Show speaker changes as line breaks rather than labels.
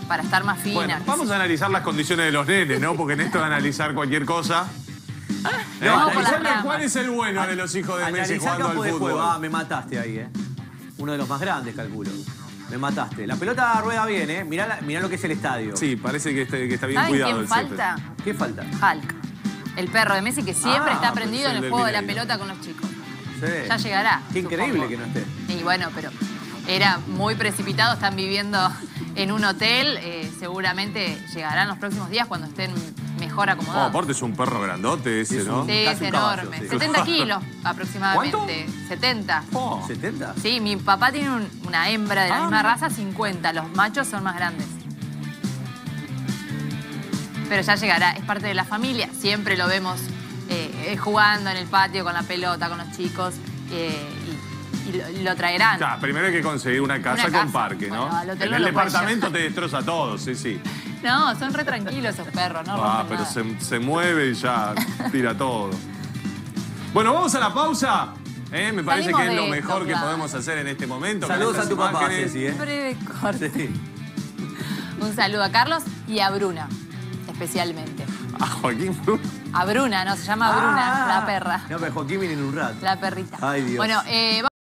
para estar más fina.
Bueno, vamos a analizar las condiciones de los nenes, ¿no? Porque en esto de analizar cualquier cosa...
No,
analizarme cuál es el bueno de los hijos de Messi jugando al fútbol.
Ah, me mataste ahí, Uno de los más grandes, calculo. Me mataste. La pelota rueda bien, Mirá lo que es el estadio.
Sí, parece que está bien
¿Saben
cuidado
quién
el césped.
falta?
¿Qué falta?
Hulk. El perro de Messi que siempre está prendido
pero
en
es
el
el
juego de la
Mineiro.
pelota con los chicos.
Sí.
Ya llegará.
Qué increíble
supongo.
que no esté.
Y bueno, pero era muy precipitado. Están viviendo en un hotel. Seguramente llegarán los próximos días cuando estén mejor
Oh,
acomodados.
aparte es un perro grandote ese, ¿no?
Sí, es
Casi un caballo,
enorme.
sí.
70 kilos aproximadamente.
¿Cuánto?
70.
Oh.
¿70?
Sí, mi papá tiene una hembra de la misma raza, 50. Los machos son más grandes. Pero ya llegará, es parte de la familia. Siempre lo vemos jugando en el patio con la pelota, con los chicos. Y lo traerán.
Ya, primero hay que conseguir una casa con
casa.
parque, ¿no?
Bueno, al hotel
En
no
el
lo puedes
departamento
llevar.
te destroza todo, sí.
No, son re tranquilos esos perros, no rompen
Pero
nada.
se mueve y ya tira todo. Bueno, vamos a la pausa. Me parece
Salimos
que es lo
de
mejor
esto,
que
claro.
podemos hacer en este momento.
Saludos
con
a tu
estas
papá,
imágenes.
Ceci,
Un breve corte.
Sí.
Un saludo a Carlos y a Bruna, especialmente.
A Joaquín Bruno.
A Bruna, no, se llama Bruna, la perra.
No, pero Joaquín viene en un rato.
La perrita.
Ay, Dios.
Bueno,